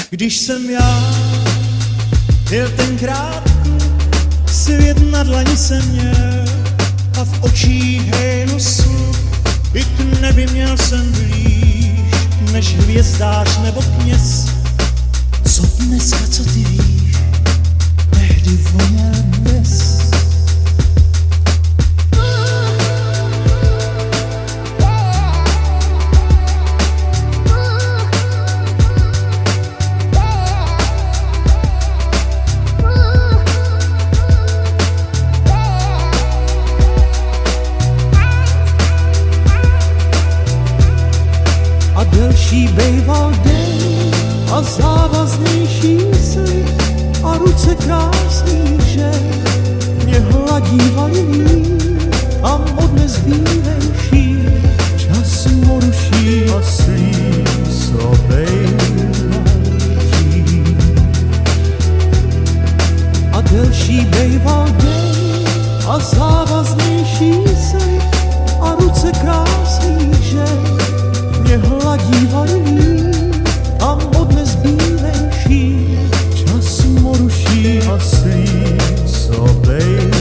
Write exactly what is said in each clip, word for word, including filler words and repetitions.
Když jsem já byl tenkrát, svět na dlani jsem měl a v očích hejnosu, i k nebi měl jsem blíž než hvězdář nebo kněz. Co dneska, co ty víš, tehdy voněl dnes. Delší bejval den a závaznější slib a ruce krásný žen mě hladívali líp a modne zbývejší čas moruší a slíp sobejvalí. A delší bejval den a závaznější slib a ruce krásný žen mě hladívali líp a modne zbývejší čas moruší a slíp sobejvalí.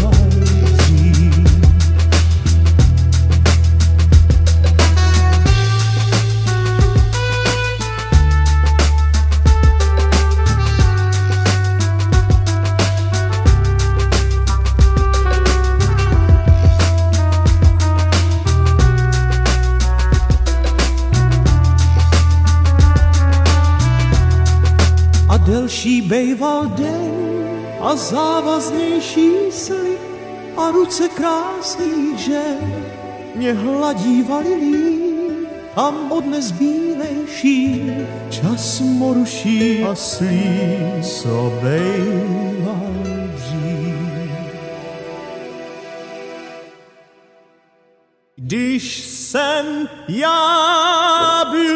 Delší bejval den a závaznější slib a ruce krásných žen mě hladívali líp a modne zbývejší čas moruší a slíp sobejval dřív. Když jsem já byl